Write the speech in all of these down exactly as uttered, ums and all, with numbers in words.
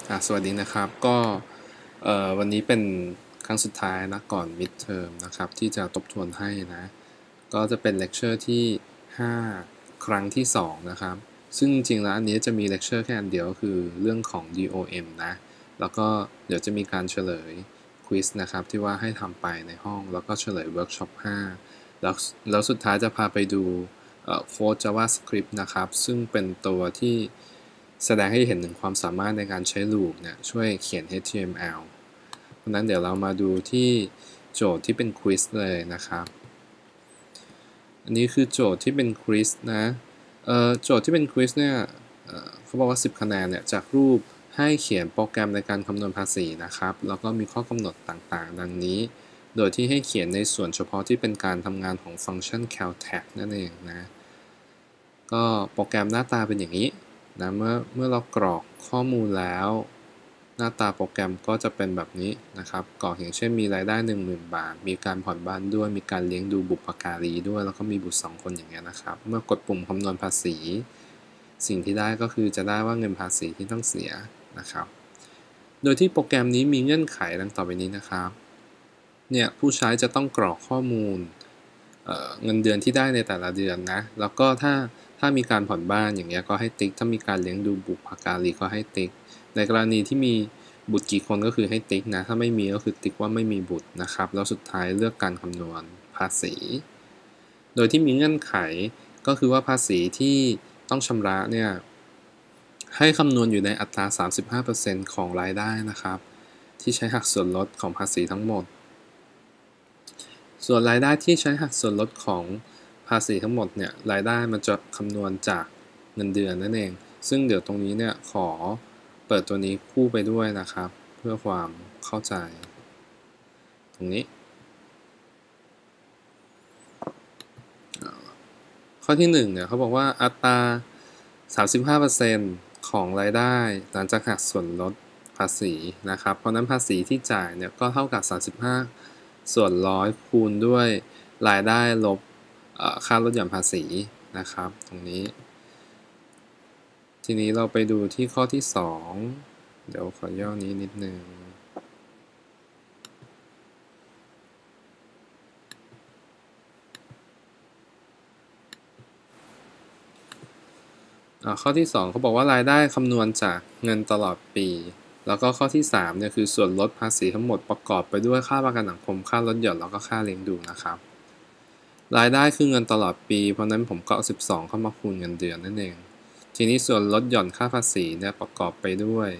อ่ะสวัสดีนะครับก็เอ่อวันนี้เป็นครั้งสุดท้ายนะก่อน midterm นะครับที่จะทบทวนให้นะก็จะเป็นเลคเชอร์ที่ห้าครั้งที่สองนะครับซึ่งจริงๆแล้วอันนี้จะมีเลคเชอร์แค่อันเดียวก็คือเรื่องของ ดี โอ เอ็ม นะแล้วก็เดี๋ยวจะมีการเฉลยควิสนะครับที่ว่าให้ทำไปในห้องแล้วก็เฉลยเวิร์กช็อปห้าแล้วแล้วสุดท้ายจะพาไปดูโค้ด JavaScript นะครับซึ่งเป็นตัวที่แสดงให้เห็นถึงความสามารถในการใช้ลูปเนี่ยช่วยเขียน เอช ที เอ็ม แอล เพราะนั้นเดี๋ยวเรามาดูที่โจทย์ที่เป็นควิสเลยนะครับอันนี้คือโจทย์ที่เป็นควิสนะเอ่อโจทย์ที่เป็นควิสเนี่ยเอ่อเขาบอกว่าสิบคะแนนเนี่ยจากรูปให้เขียนโปรแกรมในการคำนวณภาษีนะครับแล้วก็มีข้อกำหนดต่างๆดังนี้โดยที่ให้เขียนในส่วนเฉพาะที่เป็นการทำงานของฟังก์ชัน caltech นั่นเองนะก็โปรแกรมหน้าตาเป็นอย่างนี้นะเมื่อเมื่อเรากรอกข้อมูลแล้วหน้าตาโปรแกรมก็จะเป็นแบบนี้นะครับกรอกอย่างเช่นมีรายได้ หนึ่งหมื่น บาทมีการผ่อนบ้านด้วยมีการเลี้ยงดูบุพการีด้วยแล้วก็มีบุตรสองคนอย่างเงี้ยนะครับเมื่อกดปุ่มคำนวณภาษีสิ่งที่ได้ก็คือจะได้ว่าเงินภาษีที่ต้องเสียนะครับโดยที่โปรแกรมนี้มีเงื่อนไขดังต่อไปนี้นะครับเนี่ยผู้ใช้จะต้องกรอกข้อมูลเเงินเดือนที่ได้ในแต่ละเดือนนะแล้วก็ถ้าถ้ามีการผ่อนบ้านอย่างเงี้ยก็ให้ติ๊กถ้ามีการเลี้ยงดูบุพการีก็ให้ติ๊กในกรณีที่มีบุตรกี่คนก็คือให้ติ๊กนะถ้าไม่มีก็คือติ๊กว่าไม่มีบุตรนะครับแล้วสุดท้ายเลือกการคำนวณภาษีโดยที่มีเงื่อนไขก็คือว่าภาษีที่ต้องชำระเนี่ยให้คำนวณอยู่ในอัตรา สามสิบห้าเปอร์เซ็นต์ ของรายได้นะครับที่ใช้หักส่วนลดของภาษีทั้งหมดส่วนรายได้ที่ใช้หักส่วนลดของภาษีทั้งหมดเนี่ยรายได้มันจะคำนวณจากเงินเดือนนั่นเองซึ่งเดี๋ยวตรงนี้เนี่ยขอเปิดตัวนี้คู่ไปด้วยนะครับเพื่อความเข้าใจตรงนี้ข้อที่หนึ่งเนี่ยเขาบอกว่าอัตรา สามสิบห้าเปอร์เซ็นต์ ของรายได้หลังจากหักส่วนลดภาษีนะครับเพราะนั้นภาษีที่จ่ายเนี่ยก็เท่ากับสามสิบห้าส่วนร้อยคูณด้วยรายได้ลบค่าลดหย่อนภาษีนะครับตรงนี้ทีนี้เราไปดูที่ข้อที่สองเดี๋ยวขอย่อนี้นิดนึงข้อที่สองเขาบอกว่ารายได้คำนวณจากเงินตลอดปีแล้วก็ข้อที่สามเนี่ยคือส่วนลดภาษีทั้งหมดประกอบไปด้วยค่าประกันสังคมค่าลดหย่อนแล้วก็ค่าเลี้ยงดูนะครับรายได้คือเงินตลอดปีเพราะนั้นผมก็เอาสิบสองเข้ามาคูณเงินเดือนนั่นเองทีนี้ส่วนลดหย่อนค่าภาษีเนี่ยประกอบไปด้วย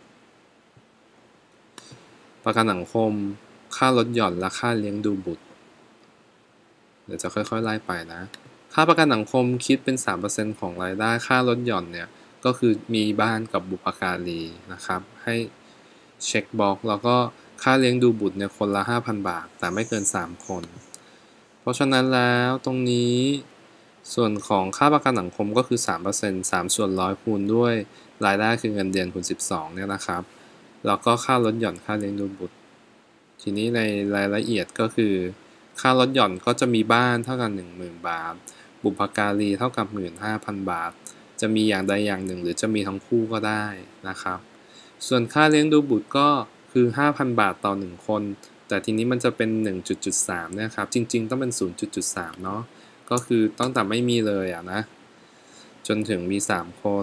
ประกันสังคมค่าลดหย่อนและค่าเลี้ยงดูบุตรเดี๋ยวจะค่อยๆไล่ไปนะค่าประกันสังคมคิดเป็น สามเปอร์เซ็นต์ ของรายได้ค่าลดหย่อนเนี่ยก็คือมีบ้านกับบุพการีนะครับให้เช็คบล็อกแล้วก็ค่าเลี้ยงดูบุตรเนี่ยคนละ ห้าพัน บาทแต่ไม่เกินสามคนเพราะฉะนั้นแล้วตรงนี้ส่วนของค่าประกันสังคมก็คือ สามเปอร์เซ็นต์ สามส่วนร้อยคูณด้วยรายได้คือเงินเดือนคูณสิบสองเนี่ยนะครับแล้วก็ค่าลดหย่อนค่าเลี้ยงดูบุตรทีนี้ในรายละเอียดก็คือค่าลดหย่อนก็จะมีบ้านเท่ากับ หนึ่งหมื่น บาทบุพการีเท่ากับ หนึ่งหมื่นห้าพัน บาทจะมีอย่างใดอย่างหนึ่งหรือจะมีทั้งคู่ก็ได้นะครับส่วนค่าเลี้ยงดูบุตรก็คือ ห้าพัน บาทต่อหนึ่งคนแต่ทีนี้มันจะเป็น หนึ่งจุดสาม นะครับจริงๆต้องเป็น ศูนย์จุดสาม เนาะก็คือตั้งแต่ไม่มีเลยอ่ะนะจนถึงมีสามคน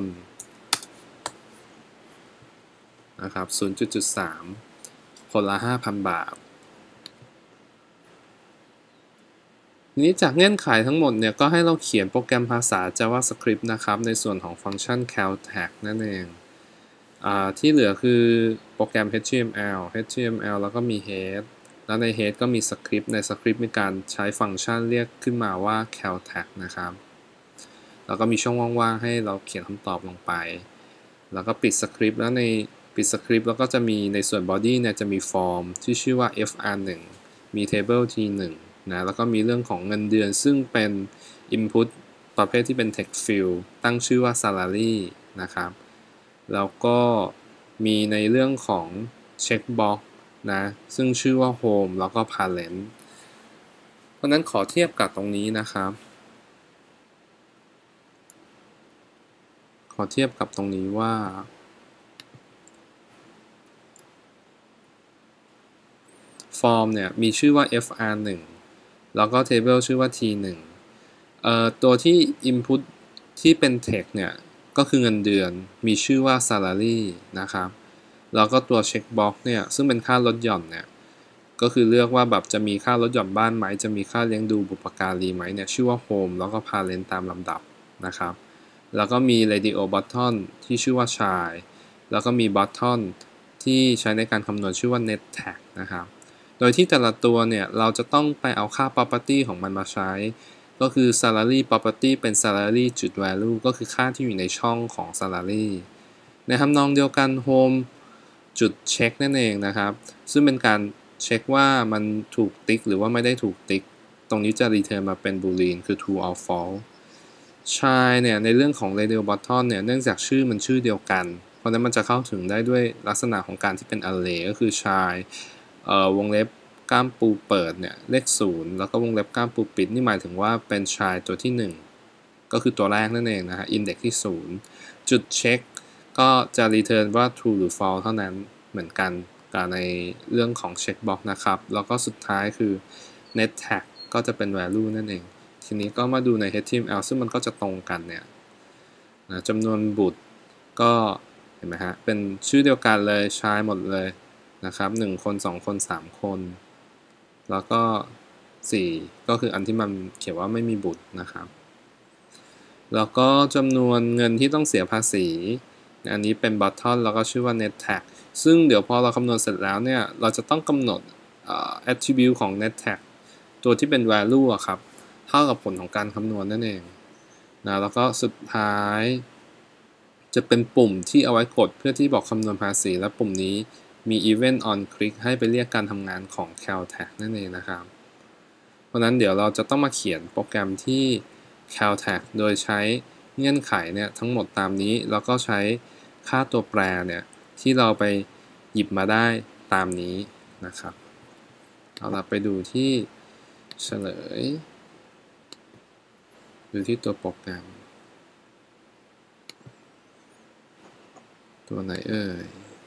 นะครับ ศูนย์จุดสาม คนละ ห้าพัน บาททีนี้จากเงื่อนไขทั้งหมดเนี่ยก็ให้เราเขียนโปรแกรมภาษา JavaScript นะครับในส่วนของฟังก์ชัน caltech นั่นเองที่เหลือคือโปรแกรม เอช ที เอ็ม แอล เอช ที เอ็ม แอล แล้วก็มี head แล้วใน head ก็มีสคริปต์ในสคริปต์มีการใช้ฟังก์ชันเรียกขึ้นมาว่า caltech นะครับแล้วก็มีช่องว่างๆให้เราเขียนคำตอบลงไปแล้วก็ปิดสคริปต์แล้วในปิดสคริปต์แล้วก็จะมีในส่วน body เนี่ยจะมีฟอร์มที่ชื่อว่า เอฟ อาร์ หนึ่ง มี table ที หนึ่ง นะแล้วก็มีเรื่องของเงินเดือนซึ่งเป็น input ประเภทที่เป็น text field ตั้งชื่อว่า salary นะครับแล้วก็มีในเรื่องของ checkbox นะซึ่งชื่อว่า home แล้วก็ parent เพราะนั้นขอเทียบกับตรงนี้นะครับขอเทียบกับตรงนี้ว่า form เนี่ยมีชื่อว่า เอฟ อาร์ หนึ่ง แล้วก็ table ชื่อว่า ที หนึ่ง เอ่อตัวที่ input ที่เป็น text เนี่ยก็คือเงินเดือนมีชื่อว่า salary นะครับแล้วก็ตัว checkbox เนี่ยซึ่งเป็นค่าลดหย่อนเนี่ยก็คือเลือกว่าแบบจะมีค่าลดหย่อนบ้านไหมจะมีค่าเลี้ยงดูบุปการีไหมเนี่ยชื่อว่า home แล้วก็ parent ตามลำดับนะครับแล้วก็มี radio button ที่ชื่อว่า child แล้วก็มี button ที่ใช้ในการคำนวณชื่อว่า net tag นะครับโดยที่แต่ละตัวเนี่ยเราจะต้องไปเอาค่า property ของมันมาใช้ก็คือ salary property เป็น salary จุด value ก็คือค่าที่อยู่ในช่องของ salary ในทำนองเดียวกัน home จุด check นั่นเองนะครับซึ่งเป็นการเช็คว่ามันถูกติ๊กหรือว่าไม่ได้ถูกติ๊กตรงนี้จะ return มาเป็น boolean คือ true or false child เนี่ยในเรื่องของ radio button เนี่ยเนื่องจากชื่อมันชื่อเดียวกันเพราะนั้นมันจะเข้าถึงได้ด้วยลักษณะของการที่เป็น array ก็คือ child เอ่อวงเล็บก้ามปูเปิดเนี่ยเลขศูนย์แล้วก็วงเล็บก้ามปูปิดนี่หมายถึงว่าเป็น child ตัวที่หนึ่งก็คือตัวแรกนั่นเองนะฮะ index ที่ศูนย์จุด check ก็จะ return ว่า true หรือ false เท่านั้นเหมือนกันในเรื่องของ checkbox นะครับแล้วก็สุดท้ายคือ net tag ก็จะเป็น value นั่นเองทีนี้ก็มาดูใน เอช ที เอ็ม แอล ซึ่งมันก็จะตรงกันเนี่ยนะจำนวนบุตรก็เห็นไหมฮะเป็นชื่อเดียวกันเลยใช้หมดเลยนะครับหนึ่งคนสองคนสามคนแล้วก็สี่ก็คืออันที่มันเขียนว่าไม่มีบุตรนะครับแล้วก็จำนวนเงินที่ต้องเสียภาษีอันนี้เป็น button แล้วก็ชื่อว่า net tag ซึ่งเดี๋ยวพอเราคำนวณเสร็จแล้วเนี่ยเราจะต้องกำหนด attribute ของ net tag ตัวที่เป็น value อะครับเท่ากับผลของการคำนวณนั่นเองนะแล้วก็สุดท้ายจะเป็นปุ่มที่เอาไว้กดเพื่อที่บอกคำนวณภาษีและปุ่มนี้มี event on click ให้ไปเรียกการทำงานของ caltag นั่นเองนะครับเพราะนั้นเดี๋ยวเราจะต้องมาเขียนโปรแกรมที่ caltag โดยใช้เงื่อนไขเนี่ยทั้งหมดตามนี้แล้วก็ใช้ค่าตัวแปรเนี่ยที่เราไปหยิบมาได้ตามนี้นะครับเอาล่ะไปดูที่เฉลยดูที่ตัวโปรแกรมตัวไหนเอ่ย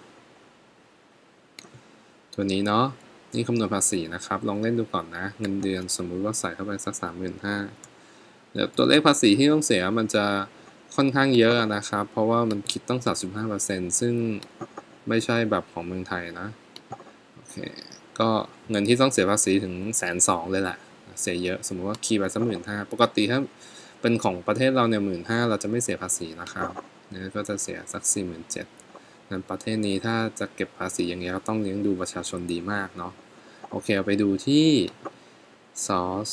ตัวนี้เนาะนี่คำนวณภาษีนะครับลองเล่นดูก่อนนะเงินเดือนสมมุติว่าใส่เข้าไปสัก สามหมื่นห้าพัน เดี๋ยวตัวเลขภาษีที่ต้องเสียมันจะค่อนข้างเยอะนะครับเพราะว่ามันคิดต้อง สามสิบห้าเปอร์เซ็นต์ ซึ่งไม่ใช่แบบของเมืองไทยนะโอเคก็เงินที่ต้องเสียภาษีถึงแสนสองเลยแหละเสียเยอะสมมติว่าคีย์ไปสักหมื่นห้าปกติถ้าเป็นของประเทศเราเนี่ยหมื่นห้าเราจะไม่เสียภาษีนะครับเนี่ยก็จะเสียสักสี่หมื่นเจ็ดนั้นประเทศนี้ถ้าจะเก็บภาษีอย่างเงี้ยก็ต้องเลี้ยงดูประชาชนดีมากเนาะโอเคเอาไปดูที่ source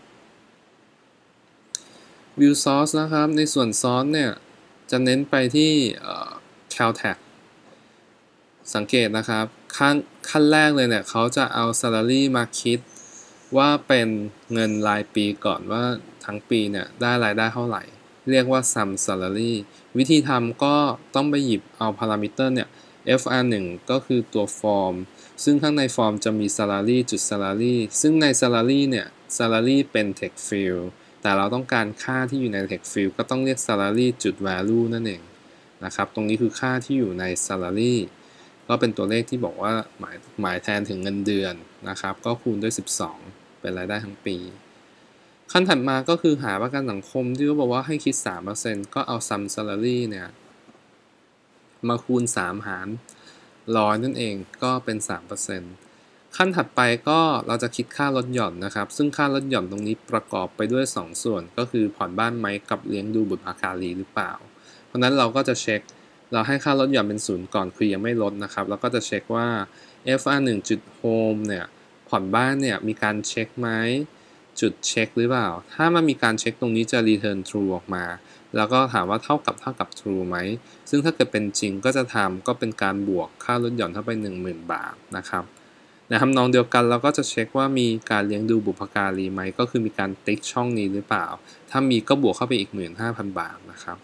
view source นะครับในส่วน source เนี่ยจะเน้นไปที่ caltag สังเกตนะครับขั้นขั้นแรกเลยเนี่ยเขาจะเอา salary มาคิดว่าเป็นเงินรายปีก่อนว่าทั้งปีเนี่ยได้รายได้เท่าไหร่เรียกว่า sum salary วิธีทำก็ต้องไปหยิบเอา parameter เนี่ย เอฟ อาร์ หนึ่ง ก็คือตัว form ซึ่งข้างใน form จะมี salary จุด salary ซึ่งใน salary เนี่ย salary เป็น text field แต่เราต้องการค่าที่อยู่ใน text field ก็ต้องเรียก salary จุด value นั่นเองนะครับตรงนี้คือค่าที่อยู่ใน salary ก็เป็นตัวเลขที่บอกว่าหมายหมายแทนถึงเงินเดือนนะครับก็คูณด้วยสิบสองเป็นรายได้ทั้งปีขั้นถัดมาก็คือหาประกันสังคมที่เขาบอกว่าให้คิด สามเปอร์เซ็นต์ ก็เอา sum salary เนี่ยมาคูณสามหารร้อยนั่นเองก็เป็น สามเปอร์เซ็นต์ ขั้นถัดไปก็เราจะคิดค่าลดหย่อนนะครับซึ่งค่าลดหย่อนตรงนี้ประกอบไปด้วยสองส่วนก็คือผ่อนบ้านไหมกับเลี้ยงดูบุตรการีหรือเปล่าเพราะนั้นเราก็จะเช็คเราให้ค่าลดหย่อนเป็นศูนย์ก่อนคือยังไม่ลดนะครับแล้วก็จะเช็คว่า เอฟ อาร์ หนึ่ง จุด home เนี่ยผ่อนบ้านเนี่ยมีการเช็คไหมจุดเช็คหรือเปล่าถ้ามันมีการเช็คตรงนี้จะ return true ออกมาแล้วก็ถามว่าเท่ากับเท่ากับ true ไหมซึ่งถ้าเกิดเป็นจริงก็จะทำก็เป็นการบวกค่าลดหย่อนเข้าไป หนึ่งหมื่น บาทนะครับในทำนองเดียวกันเราก็จะเช็คว่ามีการเลี้ยงดูบุพการีไหมก็คือมีการติ๊กช่องนี้หรือเปล่าถ้ามีก็บวกเข้าไปอีก หนึ่งหมื่นห้าพัน บาทนะครับ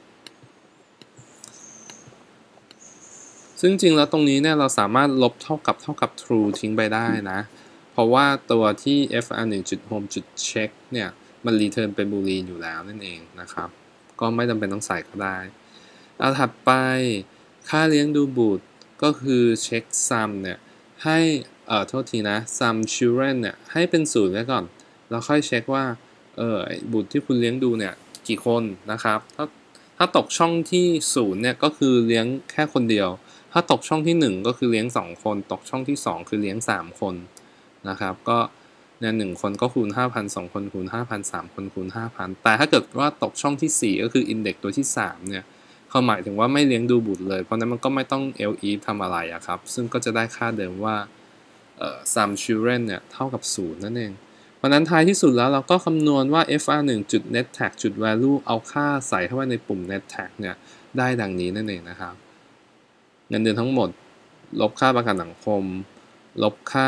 ซึ่งจริงแล้วตรงนี้เนี่ยเราสามารถลบเท่ากับเท่ากับ true ทิ้งไปได้นะเพราะว่าตัวที่ เอฟ อาร์ หนึ่ง จุด home จุด check เนี่ยมัน return เป็น boolean อยู่แล้วนั่นเองนะครับก็ไม่จำเป็นต้องใส่ก็ได้เอาถัดไปค่าเลี้ยงดูบุตรก็คือเช็ค sum เนี่ยให้เอ่อโทษทีนะ some children เนี่ยให้เป็นศูนย์ไว้ก่อนแล้วค่อยเช็คว่าเออบุตรที่คุณเลี้ยงดูเนี่ยกี่คนนะครับถ้าถ้าตกช่องที่ศูนย์เนี่ยก็คือเลี้ยงแค่คนเดียวถ้าตกช่องที่หนึ่งก็คือเลี้ยงสองคนตกช่องที่สองคือเลี้ยงสามคนนะครับก็เนี่ยหนึ่งคนก็คูณ ห้าพัน สองคนคูณ ห้าพัน สามคนคูณ ห้าพัน แต่ถ้าเกิดว่าตกช่องที่สี่ก็คือ index ตัวที่สามเนี่ยเขาหมายถึงว่าไม่เลี้ยงดูบุตรเลยเพราะนั้นมันก็ไม่ต้อง elif ทำอะไรอะครับซึ่งก็จะได้ค่าเดิมว่าเอ่อ some children เนี่ยเท่ากับศูนย์นั่นเองเพราะนั้นท้ายที่สุดแล้วเราก็คำนวณว่า เอฟ อาร์ หนึ่ง จุด net tag จุด value เอาค่าใส่เข้าไปในปุ่ม net tag เนี่ยได้ดังนี้นั่นเองนะครับเงินเดือนทั้งหมดลบค่าประกันสังคมลบค่า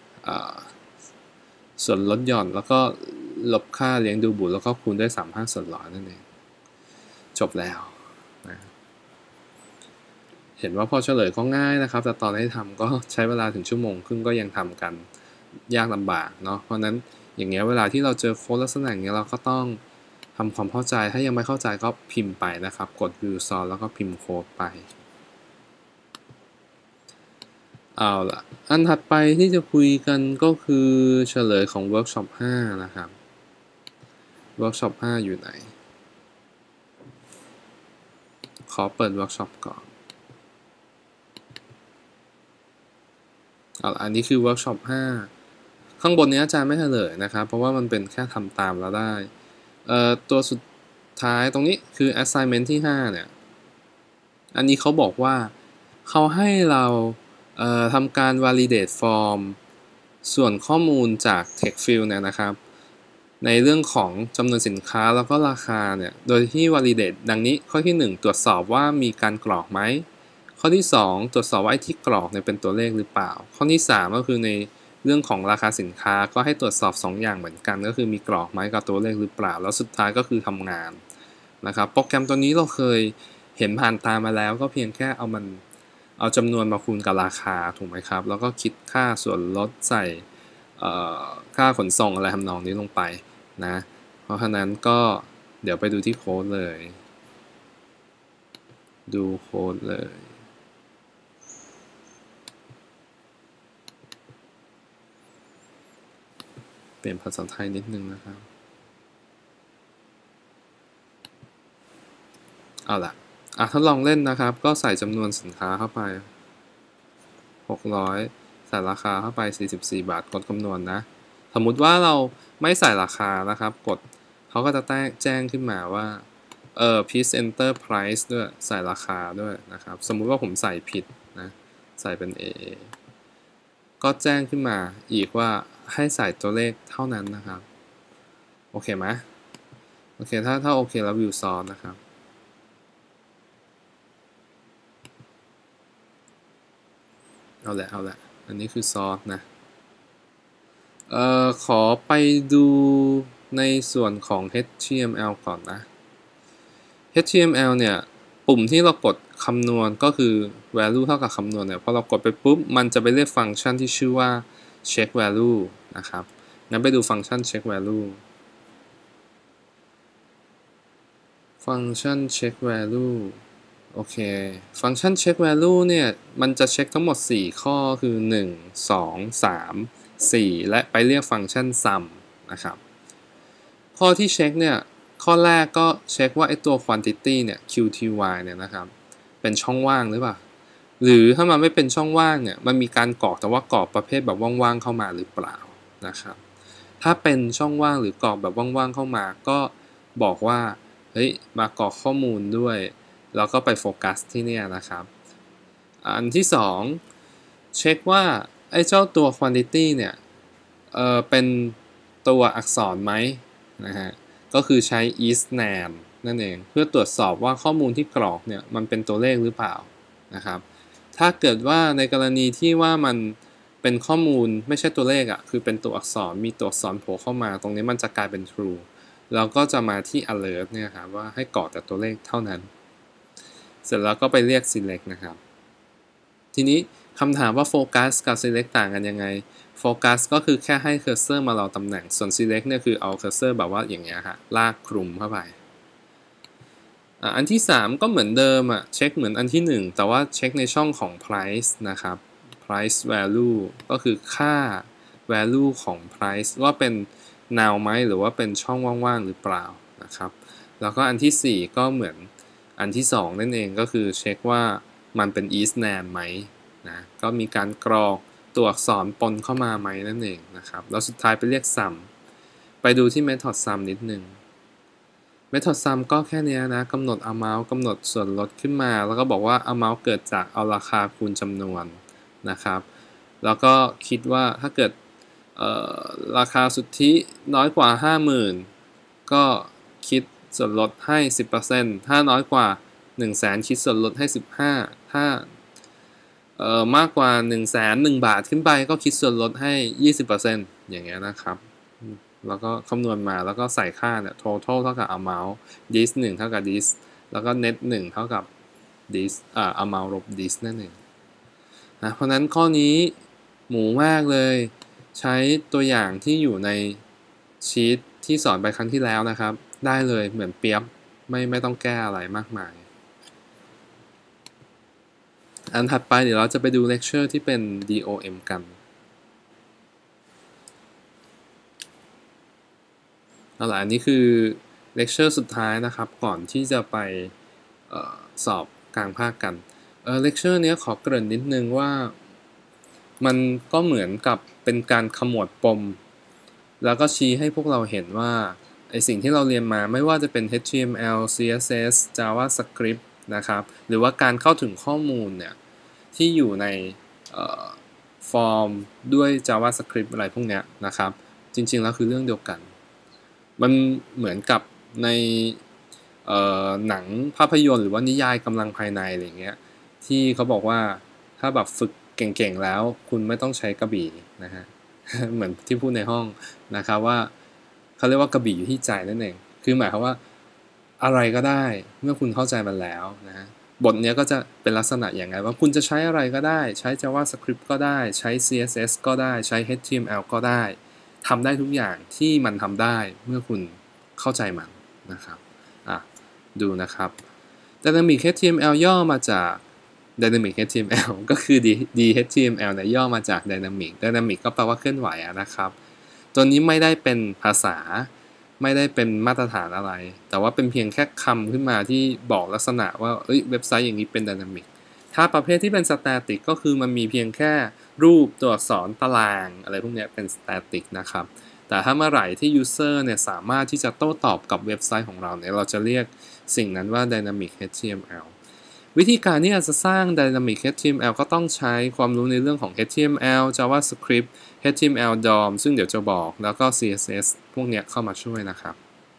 ส่วนลดหย่อนแล้วก็ลบค่าเลี้ยงดูบุตรแล้วก็คูณด้วยสามสิบห้าส่วนร้อยนั่นเองจบแล้วนะเห็นว่าพอเฉลยก็ง่ายนะครับแต่ตอนให้ทำก็ใช้เวลาถึงชั่วโมงครึ่งก็ยังทำกันยากลำบากเนาะเพราะนั้นอย่างเงี้ยเวลาที่เราเจอโค้ดลักษณะอย่างเงี้ยเราก็ต้องทำความเข้าใจถ้ายังไม่เข้าใจก็พิมพ์ไปนะครับกด view source แล้วก็พิมพ์โค้ดไปเอาล่ะอันถัดไปที่จะคุยกันก็คือเฉลยของ workshop ห้านะครับ workshop ห้าอยู่ไหนขอเปิด workshop ก่อนเอาล่ะอันนี้คือ workshop ห้าข้างบนนี้อาจารย์ไม่เฉลยนะครับเพราะว่ามันเป็นแค่ทำตามแล้วได้เอ่อตัวสุดท้ายตรงนี้คือ assignment ที่ห้าเนี่ยอันนี้เขาบอกว่าเขาให้เราเอ่อทำการ validate form ส่วนข้อมูลจาก text field เนี่ยนะครับในเรื่องของจำนวนสินค้าแล้วก็ราคาเนี่ยโดยที่ validate ดังนี้ข้อที่หนึ่งตรวจสอบว่ามีการกรอกไหมข้อที่สองตรวจสอบว่าไอ้ที่กรอกเนี่ยเป็นตัวเลขหรือเปล่าข้อที่สามก็คือในเรื่องของราคาสินค้าก็ให้ตรวจสอบสองอย่างเหมือนกันก็คือมีกรอกไหมกับตัวเลขหรือเปล่าแล้วสุดท้ายก็คือทำงานนะครับโปรแกรมตัวนี้เราเคยเห็นผ่านตามาแล้วก็เพียงแค่เอามันเอาจำนวนมาคูณกับราคาถูกไหมครับแล้วก็คิดค่าส่วนลดใส่ค่าขนส่งอะไรทำนองนี้ลงไปนะเพราะฉะนั้นก็เดี๋ยวไปดูที่โค้ดเลยดูโค้ดเลยเปลี่ยนภาษาไทยนิดนึงนะครับเอาล่ะอ่ะทดลองเล่นนะครับก็ใส่จำนวนสินค้าเข้าไปหกร้อยใส่ราคาเข้าไปสี่สิบสี่บาทกดคำนวณนะสมมุติว่าเราไม่ใส่ราคานะครับกดเขาก็จะแจ้งขึ้นมาว่าเออ please enter price ด้วยใส่ราคาด้วยนะครับสมมุติว่าผมใส่ผิดนะใส่เป็น A ก็แจ้งขึ้นมาอีกว่าให้ใส่ตัวเลขเท่านั้นนะครับโอเคไหมโอเคถ้าถ้าโอเคแล้ว view source นะครับเอาแหละเอาแหละอันนี้คือ source นะเอ่อขอไปดูในส่วนของ เอช ที เอ็ม แอล ก่อนนะ เอช ที เอ็ม แอล เนี่ยปุ่มที่เรากดคำนวณก็คือ value เท่ากับคำนวณเนี่ยพอเรากดไปปุ๊บมันจะไปเรียกฟังก์ชันที่ชื่อว่า check value นะครับงั้นไปดูฟังก์ชัน check value ฟังก์ชัน check value โอเคฟังก์ชัน check value เนี่ยมันจะเช็คทั้งหมดสี่ข้อคือหนึ่ง สอง สาม สี่และไปเรียกฟังก์ชัน sum นะครับข้อที่เช็คเนี่ยข้อแรกก็เช็คว่าไอ้ตัว quantity เนี่ย คิว ที วาย เนี่ยนะครับเป็นช่องว่างหรือเปล่าหรือถ้ามันไม่เป็นช่องว่างเนี่ยมันมีการกรอกแต่ว่ากรอกประเภทแบบว่างๆเข้ามาหรือเปล่านะครับถ้าเป็นช่องว่างหรือกรอกแบบว่างๆเข้ามาก็บอกว่าเฮ้ยมากรอกข้อมูลด้วยแล้วก็ไปโฟกัสที่เนี่ยนะครับอันที่สองเช็คว่าไอ้เจ้าตัว quantity เนี่ยเออเป็นตัวอักษรไหมนะฮะก็คือใช้ is nan นั่นเองเพื่อตรวจสอบว่าข้อมูลที่กรอกเนี่ยมันเป็นตัวเลขหรือเปล่านะครับถ้าเกิดว่าในกรณีที่ว่ามันเป็นข้อมูลไม่ใช่ตัวเลขอ่ะคือเป็นตัวอักษรมีตัวอักษรโผล่เข้ามาตรงนี้มันจะกลายเป็น true เราก็จะมาที่ alert เนี่ยครับว่าให้กรอกแต่ตัวเลขเท่านั้นเสร็จแล้วก็ไปเรียก select นะครับทีนี้คำถามว่า focus กับ select ต่างกันยังไง focus ก็คือแค่ให้ cursor มารอตำแหน่งส่วน select เนี่ยคือเอา cursor แบบว่าอย่างเงี้ยฮะลากคลุมเข้าไปอันที่สามก็เหมือนเดิมอ่ะเช็คเหมือนอันที่หนึ่งแต่ว่าเช็คในช่องของ price นะครับ price value ก็คือค่า value ของ price ว่าเป็น null ไหมหรือว่าเป็นช่องว่างๆหรือเปล่านะครับแล้วก็อันที่สี่ก็เหมือนอันที่สองนั่นเองก็คือเช็คว่ามันเป็น is nan ไหมนะก็มีการกรอกตัวอักษรปนเข้ามาไหมนั่นเองนะครับแล้วสุดท้ายไปเรียก sum ไปดูที่ method sum นิดนึง method sum ก็แค่นี้นะกำหนด amount กำหนดส่วนลดขึ้นมาแล้วก็บอกว่า amount เกิดจากเอาราคาคูณจำนวนนะครับแล้วก็คิดว่าถ้าเกิดราคาสุทธิน้อยกว่า ห้าหมื่น ก็คิดส่วนลดให้ สิบเปอร์เซ็นต์ ถ้าน้อยกว่า หนึ่งแสน คิดส่วนลดให้ สิบห้า ถ้าเอ่อมากกว่า หนึ่งแสนหนึ่ง บาทขึ้นไปก็คิดส่วนลดให้ ยี่สิบเปอร์เซ็นต์ อย่างเงี้ยนะครับแล้วก็คำนวณมาแล้วก็ใส่ค่าเนี่ย total เท่ากับ amount this หนึ่งเท่ากับ this แล้วก็ net หนึ่งเท่ากับ this อ่า amount ลบ this นั่นเองนะเพราะนั้นข้อนี้หมูมากเลยใช้ตัวอย่างที่อยู่ในชีทที่สอนไปครั้งที่แล้วนะครับได้เลยเหมือนเปียบไม่ไม่ต้องแก้อะไรมากมายอันถัดไปเดี๋ยวเราจะไปดูเลคเชอร์ที่เป็น ดี โอ เอ็ม กันเอาล่ะอันนี้คือเลคเชอร์สุดท้ายนะครับก่อนที่จะไปออสอบกลางภาคกันเออเลคเชอร์นี้ขอเกริ่นนิดนึงว่ามันก็เหมือนกับเป็นการขมวดปมแล้วก็ชี้ให้พวกเราเห็นว่าไอสิ่งที่เราเรียนมาไม่ว่าจะเป็น เอช ที เอ็ม แอล ซี เอส เอส JavaScript นะครับหรือว่าการเข้าถึงข้อมูลเนี่ยที่อยู่ในฟอร์มด้วย JavaScript อะไรพวกเนี้ยนะครับจริงๆแล้วคือเรื่องเดียวกันมันเหมือนกับในหนังภาพยนตร์หรือว่านิยายกำลังภายในอะไรเงี้ยที่เขาบอกว่าถ้าแบบฝึกเก่งๆแล้วคุณไม่ต้องใช้กระบี่นะฮะ เหมือนที่พูดในห้องนะครับว่าเขาเรียกว่ากระบี่อยู่ที่ใจนั่นเองคือหมายความว่าอะไรก็ได้เมื่อคุณเข้าใจมันแล้วนะฮะบทนี้ก็จะเป็นลักษณะอย่างไรว่าคุณจะใช้อะไรก็ได้ใช้ JavaScript ก็ได้ใช้ ซี เอส เอส ก็ได้ใช้ เอช ที เอ็ม แอล ก็ได้ทำได้ทุกอย่างที่มันทำได้เมื่อคุณเข้าใจมันนะครับอ่ะดูนะครับ Dynamic เอช ที เอ็ม แอล ย่อมาจาก Dynamic เอช ที เอ็ม แอล ก็คือ ดี เอช ที เอ็ม แอล เนี่ยย่อมาจาก Dynamic Dynamic ก็แปลว่าเคลื่อนไหวนะครับตัวนี้ไม่ได้เป็นภาษาไม่ได้เป็นมาตรฐานอะไรแต่ว่าเป็นเพียงแค่คำขึ้นมาที่บอกลักษณะว่าเอ้ยเว็บไซต์อย่างนี้เป็น Dynamic ถ้าประเภทที่เป็น Static ก็คือมันมีเพียงแค่รูปตัวอักษรตารางอะไรพวกนี้เป็น Static นะครับแต่ถ้าเมื่อไหร่ที่ User เนี่ยสามารถที่จะโต้ตอบกับเว็บไซต์ของเราเนี่ยเราจะเรียกสิ่งนั้นว่า Dynamic เอช ที เอ็ม แอล วิธีการที่จะสร้าง Dynamic เอช ที เอ็ม แอล ก็ต้องใช้ความรู้ในเรื่องของ เอช ที เอ็ม แอล JavaScript เอช ที เอ็ม แอล ดอม ซึ่งเดี๋ยวจะบอกแล้วก็ ซี เอส เอส พวกนี้เข้ามาช่วยนะครับ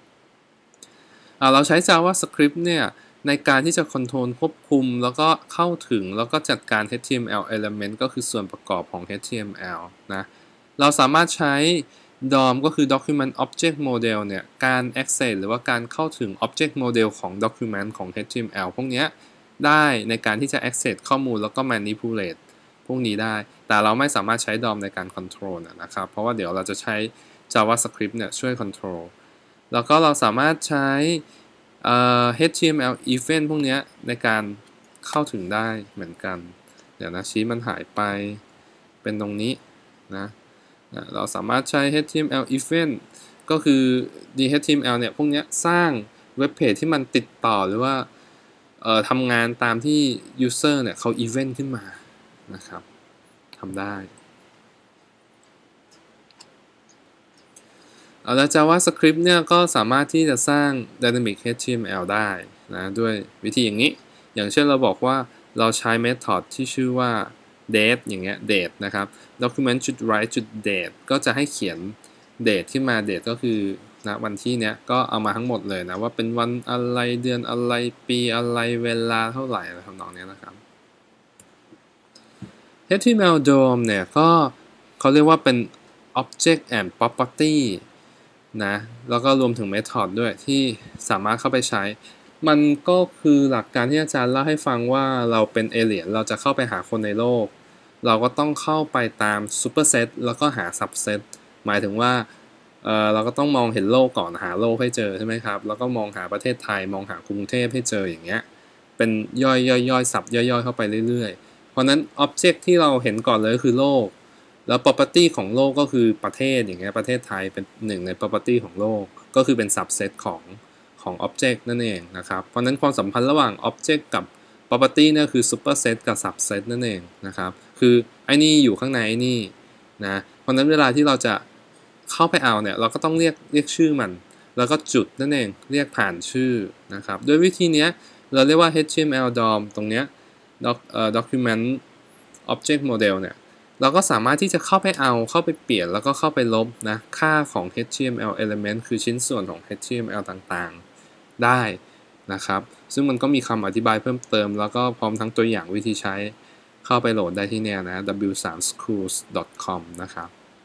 เราใช้ JavaScript เนี่ยในการที่จะคอนโทรลควบคุมแล้วก็เข้าถึงแล้วก็จัดการ เอช ที เอ็ม แอล element ก็คือส่วนประกอบของ เอช ที เอ็ม แอล นะเราสามารถใช้ ดอม ก็คือ Document Object Model เนี่ยการ access หรือว่าการเข้าถึง Object Model ของ Document ของ เอช ที เอ็ม แอล พวกนี้ได้ในการที่จะ access ข้อมูลแล้วก็ manipulate พวกนี้ได้แต่เราไม่สามารถใช้ ดอม ในการ control นะครับเพราะว่าเดี๋ยวเราจะใช้ JavaScript เนี่ยช่วย control แล้วก็เราสามารถใช้ เอช ที เอ็ม แอล event พวกนี้ในการเข้าถึงได้เหมือนกันเดี๋ยวนะชี้มันหายไปเป็นตรงนี้นะเราสามารถใช้ เอช ที เอ็ม แอล event ก็คือ ดี เอช ที เอ็ม แอล เนี่ยพวกนี้สร้างเว็บเพจที่มันติดต่อหรือว่าเอ่อทำงานตามที่ user เนี่ยเขา event ขึ้นมานะครับทำได้แล้ว JavaScript เนี่ยก็สามารถที่จะสร้าง Dynamic เอช ที เอ็ม แอล ได้นะด้วยวิธีอย่างนี้อย่างเช่นเราบอกว่าเราใช้ method ที่ชื่อว่า date อย่างเงี้ย date นะครับ document should write should date ก็จะให้เขียน date ขึ้นมา date ก็คือนะวันที่เนี้ยก็เอามาทั้งหมดเลยนะว่าเป็นวันอะไรเดือนอะไรปีอะไรเวลาเท่าไหร่อะไรทำนองนี้นะครับ เอช ที เอ็ม แอล ดอม เนี่ยก็เขาเรียกว่าเป็น object and property นะแล้วก็รวมถึง method ด้วยที่สามารถเข้าไปใช้มันก็คือหลักการที่อาจารย์เล่าให้ฟังว่าเราเป็นเอเลียนเราจะเข้าไปหาคนในโลกเราก็ต้องเข้าไปตาม superset แล้วก็หา subset หมายถึงว่าเอ่อเราก็ต้องมองเห็นโลกก่อนหาโลกให้เจอใช่ไหมครับแล้วก็มองหาประเทศไทยมองหากรุงเทพให้เจออย่างเงี้ยเป็นย่อยย่อยย่อยสับย่อยย่อยเข้าไปเรื่อยๆเพราะนั้น Object ที่เราเห็นก่อนเลยคือโลกแล้ว property ของโลกก็คือประเทศอย่างเงี้ยประเทศไทยเป็นหนึ่งใน property ของโลกก็คือเป็น subset ของของ object นั่นเองนะครับเพราะนั้นความสัมพันธ์ระหว่าง object กับ property เนี่ยคือ superset กับ subset นั่นเองนะครับคือไอ้นี่อยู่ข้างในไอ้นี่นะเพราะนั้นเวลาที่เราจะเข้าไปเอาเนี่ยเราก็ต้องเรียกเรียกชื่อมันแล้วก็จุดนั่นเองเรียกผ่านชื่อนะครับด้วยวิธีนี้เราเรียกว่า เอช ที เอ็ม แอล ดอม ตรงเนี้ย doc เอ่อ document object model เนี่ยเราก็สามารถที่จะเข้าไปเอาเข้าไปเปลี่ยนแล้วก็เข้าไปลบนะค่าของ เอช ที เอ็ม แอล element คือชิ้นส่วนของ เอช ที เอ็ม แอล ต่างๆได้นะครับซึ่งมันก็มีคำอธิบายเพิ่มเติมแล้วก็พร้อมทั้งตัวอย่างวิธีใช้เข้าไปโหลดได้ที่เนี่ยนะ ดับเบิลยู ทรี สคูลส์ ดอท คอม นะครับ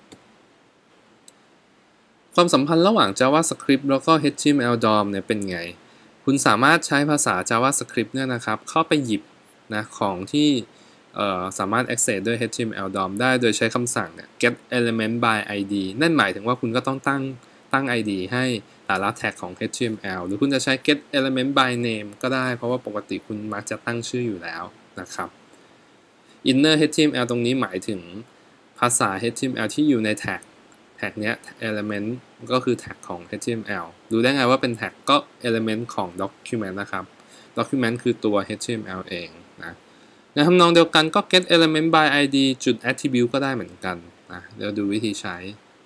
ความสัมพันธ์ระหว่าง JavaScript แล้วก็ เอช ที เอ็ม แอล ดอม เนี่ยเป็นไงคุณสามารถใช้ภาษา JavaScript เนี่ยนะครับเข้าไปหยิบนะของที่สามารถ access ด้วย เอช ที เอ็ม แอล ดอม ได้โดยใช้คำสั่งเนี่ย get element by ไอ ดี นั่นหมายถึงว่าคุณก็ต้องตั้งตั้ง ไอ ดี ให้แต่ละแท็กของ เอช ที เอ็ม แอล หรือคุณจะใช้ get element by name ก็ได้เพราะว่าปกติคุณมักจะตั้งชื่ออยู่แล้วนะครับ inner เอช ที เอ็ม แอล ตรงนี้หมายถึงภาษา เอช ที เอ็ม แอล ที่อยู่ในแท็กแท็กเนี้ย element ก็คือแท็กของ เอช ที เอ็ม แอล ดูได้ไงว่าเป็นแท็กก็ element ของ document นะครับ document คือตัว เอช ที เอ็ม แอล เองนะในทำนองเดียวกันก็ get element by ไอ ดี จุด attribute ก็ได้เหมือนกันนะเดี๋ยวดูวิธีใช้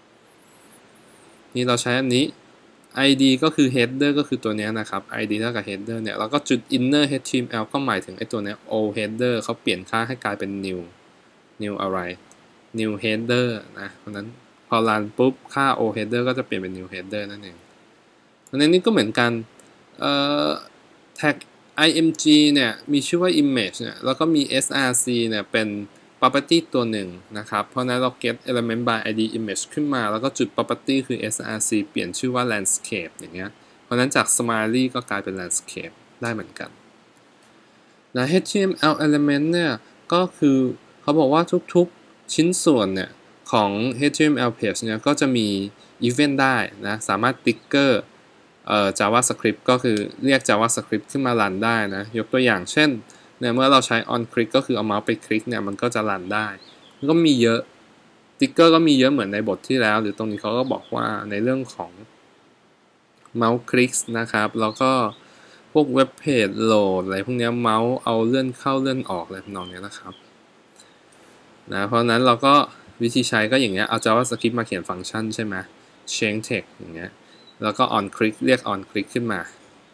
นี่เราใช้อันนี้ ไอ ดี ก็คือ header ก็คือตัวนี้นะครับ ไอ ดี เท่ากับ header เนี่ยแล้วก็จุด inner เอช ที เอ็ม แอล ก็หมายถึงไอ้ตัวนี้ old header เขาเปลี่ยนค่าให้กลายเป็น new new อะไร new header นะเพราะนั้นพอรันปุ๊บค่า old header ก็จะเปลี่ยนเป็น new header นั่นเองอันนี้ก็เหมือนกันเอ่อ tag ไอ เอ็ม จี เนี่ยมีชื่อว่า image เนี่ยแล้วก็มี เอส อาร์ ซี เนี่ยเป็น property ตัวหนึ่งนะครับเพราะนั้นเรา get element by ไอ ดี image ขึ้นมาแล้วก็จุด property คือ เอส อาร์ ซี เปลี่ยนชื่อว่า landscape อย่างเงี้ยเพราะนั้นจาก smiley ก็กลายเป็น landscape ได้เหมือนกันนะ เอช ที เอ็ม แอล element เนี่ยก็คือเขาบอกว่าทุกๆชิ้นส่วนเนี่ยของ เอช ที เอ็ม แอล page เนี่ยก็จะมี event ได้นะสามารถ trigger เอ่อ JavaScript ก็คือเรียก JavaScript ขึ้นมารันได้นะยกตัวอย่างเช่นเนี่ยเมื่อเราใช้ on click ก็คือเอาเมาส์ไปคลิกเนี่ยมันก็จะรันได้ก็มีเยอะ trigger ก็มีเยอะเหมือนในบทที่แล้วหรือตรงนี้เขาก็บอกว่าในเรื่องของเมาส์คลิกนะครับแล้วก็พวกเว็บเพจโหลดอะไรพวกนี้เมาส์เอาเลื่อนเข้าเลื่อนออกอะไรพวกนี้นะครับนะเพราะนั้นเราก็วิธีใช้ก็อย่างเงี้ยเอา JavaScript มาเขียนฟังก์ชันใช่ไหม change text อย่างเงี้ยแล้วก็ on click เรียก on click ขึ้นมา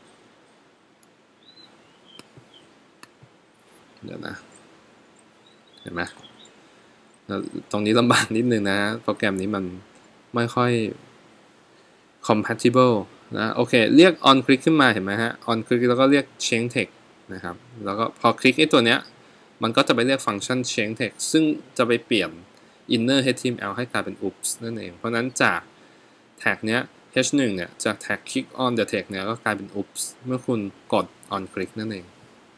เดี๋ยวนะเห็นไหมตรงนี้ลำบากนิดนึงนะโปรแกรมนี้มันไม่ค่อย compatible นะโอเคเรียก on click ขึ้นมาเห็นไหมฮะ on click แล้วก็เรียก change text นะครับแล้วก็พอคลิกไอ้ตัวเนี้ยมันก็จะไปเรียกฟังก์ชัน change text ซึ่งจะไปเปลี่ยน inner เอช ที เอ็ม แอล ให้กลายเป็น oops นั่นเองเพราะนั้นจากแท็กเนี้ย เอช หนึ่ง เนี่ยจากแท็ก click on the text เนี่ยก็กลายเป็น oops เมื่อคุณกด on click นั่นเอง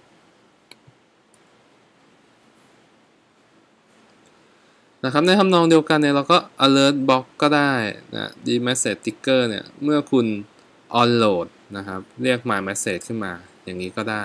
นะครับในทำนองเดียวกันเนี่ยเราก็ alert box ก็ได้นะ d message trigger เนี่ยเมื่อคุณ on load นะครับเรียก my message ขึ้นมาอย่างนี้ก็ได้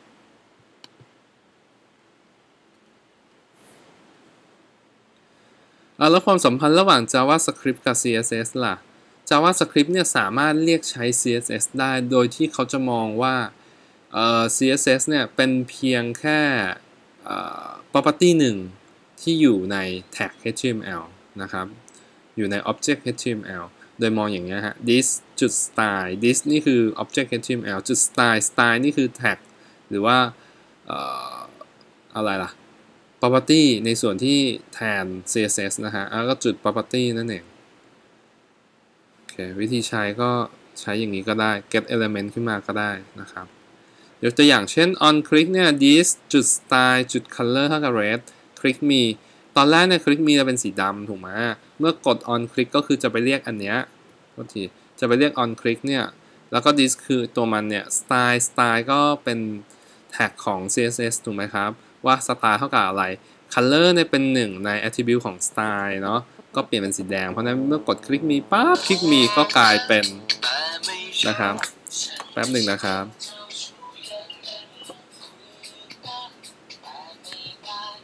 เอาแล้วความสัมพันธ์ระหว่าง JavaScript กับ ซี เอส เอส ล่ะ JavaScript เนี่ยสามารถเรียกใช้ ซี เอส เอส ได้โดยที่เขาจะมองว่าเอ่อ ซี เอส เอส เนี่ยเป็นเพียงแค่เอ่อ property หนึ่งที่อยู่ใน tag เอช ที เอ็ม แอล นะครับอยู่ใน object เอช ที เอ็ม แอล โดยมองอย่างนี้ฮะ this จุด style this นี่คือ object เอช ที เอ็ม แอล จุด style style นี่คือ tag หรือว่าเอ่ออะไรล่ะproperty ในส่วนที่แทน ซี เอส เอส นะฮะแล้วก็จุด property นั่นเองโอเควิธีใช้ก็ใช้อย่างนี้ก็ได้ get element ขึ้นมาก็ได้นะครับยกตัวอย่างเช่น on click เนี่ย this จุด style จุด color เท่ากับ red click me ตอนแรกเนี่ย click me จะเป็นสีดำถูกไหมเมื่อกด on click ก็คือจะไปเรียกอันเนี้ยก็ทีจะไปเรียก on click เนี่ยแล้วก็ this คือตัวมันเนี่ย style style ก็เป็นแท็กของ ซี เอส เอส ถูกไหมครับว่า style เท่ากับอะไร color เนี่ยเป็นหนึ่งใน attribute ของ style เนาะก็เปลี่ยนเป็นสีแดงเพราะนั้นเมื่อกด click me ปั๊บ click me ก็กลายเป็นนะครับแป๊บหนึ่งนะครับ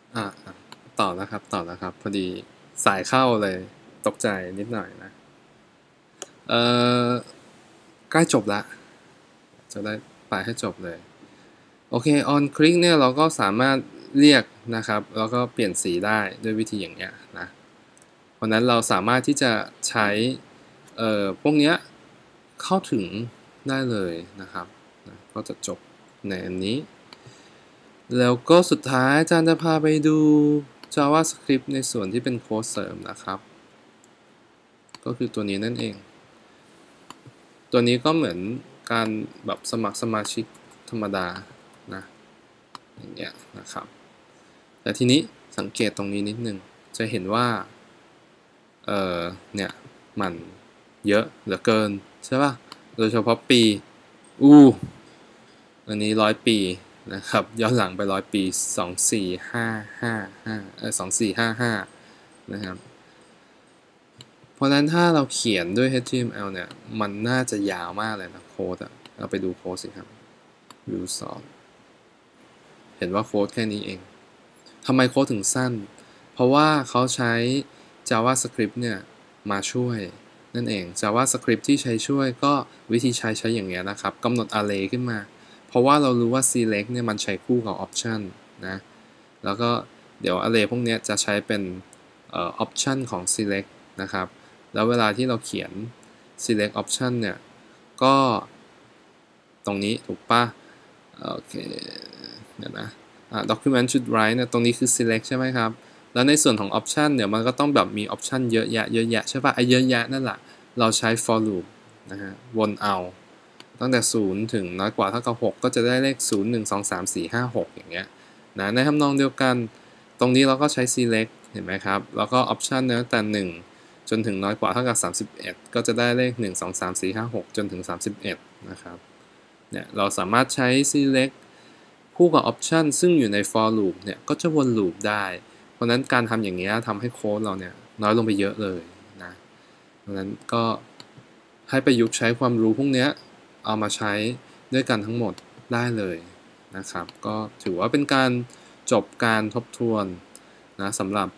อ่าต่อนะครับต่อนะครับพอดีสายเข้าเลยตกใจนิดหน่อยนะเอ่อใกล้จบละจะได้ไปให้จบเลยโอเค on click เนี่ยเราก็สามารถเรียกนะครับแล้วก็เปลี่ยนสีได้ด้วยวิธีอย่างเงี้ยนะเพราะนั้นเราสามารถที่จะใช้เอ่อพวกเนี้ยเข้าถึงได้เลยนะครับนะก็จะจบในอันนี้แล้วก็สุดท้ายอาจารย์จะพาไปดู JavaScript ในส่วนที่เป็นโค้ดเสริมนะครับก็คือตัวนี้นั่นเองตัวนี้ก็เหมือนการแบบสมัครสมาชิกธรรมดานะอย่างเงี้ยนะครับแต่ทีนี้สังเกตตรงนี้นิดนึงจะเห็นว่าเออเนี่ยมันเยอะเหลือเกินใช่ป่ะโดยเฉพาะปีอู้อันนี้ร้อยปีนะครับย้อนหลังไปร้อยปีสองสี่ห้าห้าห้าเออสองสี่ห้าห้านะครับเพราะฉะนั้นถ้าเราเขียนด้วย เอช ที เอ็ม แอล เนี่ยมันน่าจะยาวมากเลยนะโค้ดอะเราไปดูโค้ดสิครับ view สองเห็นว่าโค้ดแค่นี้เองทำไมโค้ดถึงสั้นเพราะว่าเขาใช้ JavaScript เนี่ยมาช่วยนั่นเอง JavaScript ที่ใช้ช่วยก็วิธีใช้ใช้อย่างเงี้ยนะครับกำหนด array ขึ้นมาเพราะว่าเรารู้ว่า select เนี่ยมันใช้คู่กับ option นะแล้วก็เดี๋ยว array พวกนี้จะใช้เป็นเอ่อ option ของ select นะครับแล้วเวลาที่เราเขียน select option เนี่ยก็ตรงนี้ถูกปะโอเคเดี๋ยวนะ document should write เนี่ยตรงนี้คือ select ใช่ไหมครับแล้วในส่วนของ option เนี่ยมันก็ต้องแบบมี option เยอะแยะเยอะแยะใช่ปะไอ้เยอะแยะนั่นแหละเราใช้ for loop นะฮะวนเอาตั้งแต่ศูนย์ถึงน้อยกว่าเท่ากับหกก็จะได้เลขศูนย์ หนึ่ง สอง สาม สี่ ห้า หกอย่างเงี้ยนะในทำนองเดียวกันตรงนี้เราก็ใช้ select เห็นไหมครับแล้วก็ option เนี่ยตั้งแต่หนึ่งจนถึงน้อยกว่าเท่ากับสามสิบเอ็ดก็จะได้เลขหนึ่ง สอง สาม สี่ ห้า หกจนถึงสามสิบเอ็ดนะครับเนี่ยเราสามารถใช้ select คู่กับ option ซึ่งอยู่ใน for loop เนี่ยก็จะวน loop ได้เพราะนั้นการทำอย่างนี้ทำให้โค้ดเราเนี่ยน้อยลงไปเยอะเลยนะเพราะนั้นก็ให้ประยุกต์ใช้ความรู้พวกนี้เอามาใช้ด้วยกันทั้งหมดได้เลยนะครับก็ถือว่าเป็นการจบการทบทวนนะสำหรับ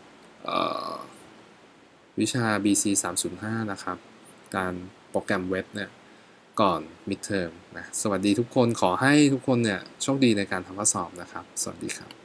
วิชา บี ซี สามศูนย์ห้านะครับการโปรแกรมเว็บเนี่ยก่อน midterm นะสวัสดีทุกคนขอให้ทุกคนเนี่ยโชคดีในการทำข้อสอบนะครับสวัสดีครับ